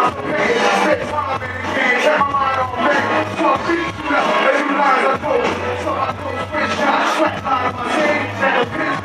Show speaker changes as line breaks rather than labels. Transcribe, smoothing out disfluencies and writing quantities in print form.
So I go switch shots, sweat out of my team,